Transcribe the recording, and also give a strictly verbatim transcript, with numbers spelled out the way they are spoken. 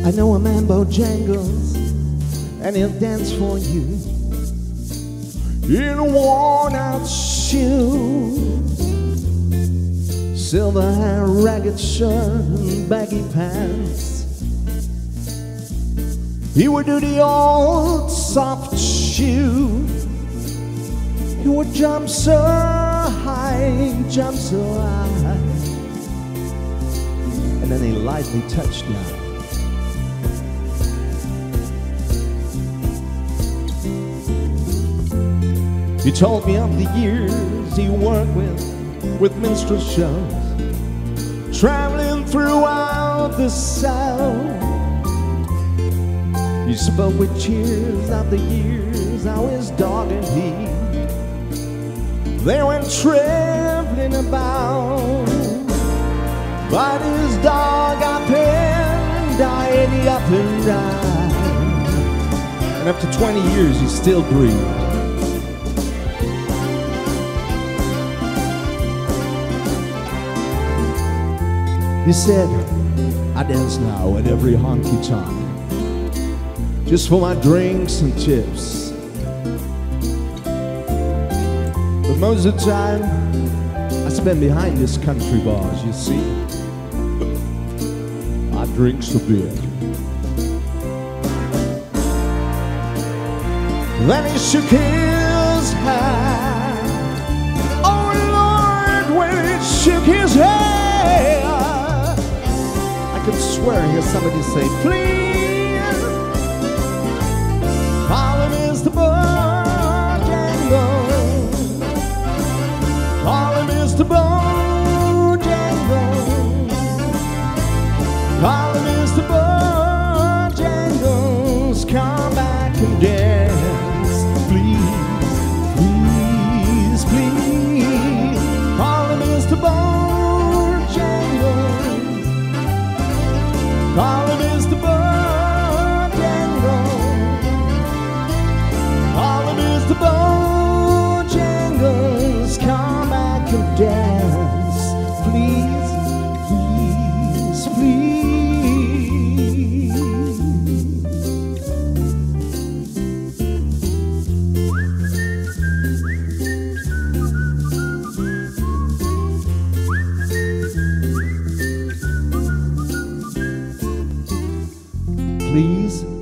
I know a man Bojangles, and he'll dance for you in a worn-out shoe, silver hair, ragged shirt, and baggy pants. He would do the old soft shoe. He would jump so high, jump so high, and then he lightly touched down. He told me of the years he worked with, with minstrel shows, traveling throughout the South. He spoke with cheers of the years, how his dog and he, they went traveling about. But his dog up and died, he up and died. And after twenty years, he still breathed. He said, I dance now at every honky-tonk, just for my drinks and tips. But most of the time, I spend behind these country bars, you see. I drink so beer. Then he shook his hand. Oh Lord, when he shook his hand, I could swear I hear somebody say, please, call him Mister Bojangles, call him Mister Bojangles, call him Mister Bojangles, come back and dance, please, please, please, call him Mister Bojangles, call him Mister Bojangles, call him Mister Bojangles, come back and dance, please, please, please. Please